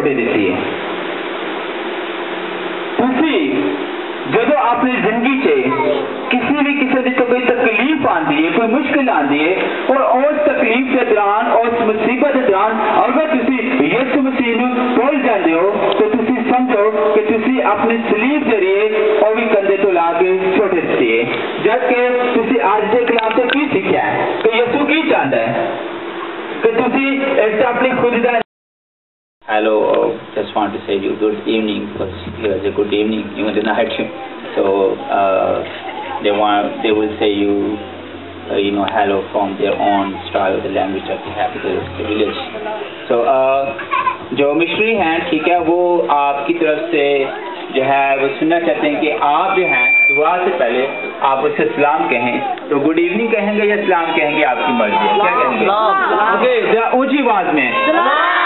छोड़ दी है। तुसी जदों अपनी जिंदगी चे किसी भी किसी की तो कोई तकलीफ आती है, कोई मुश्किल आती है, और उस तकलीफ के दौरान, उस मुसीबत के दौरान अगर तुसी यीशु मसीह नूं भुल जाते हो तो तुसी समझो कि तुसी अपनी सलीब जरिए और भी कंधे तो ला के छोड़ दी है। जबकि तुसी आज के कलाम से की सीखा है कि यीशु की चाहता है कि तुसी इस अपनी खुद का Hello, just want to say you good evening because it was a good evening, even the night. So they will say you hello from their own style, the language of the capital, the village. So जो missionary हैं, ठीक है, वो आपकी तरफ से जो है वो सुनना चाहते हैं कि आप जो हैं दुआ से पहले आप उससे सलाम कहें। तो गुड इवनिंग कहेंगे या सलाम कहेंगे, आपकी मर्जी है, क्या कहेंगे? ओके, ऊंची आवाज में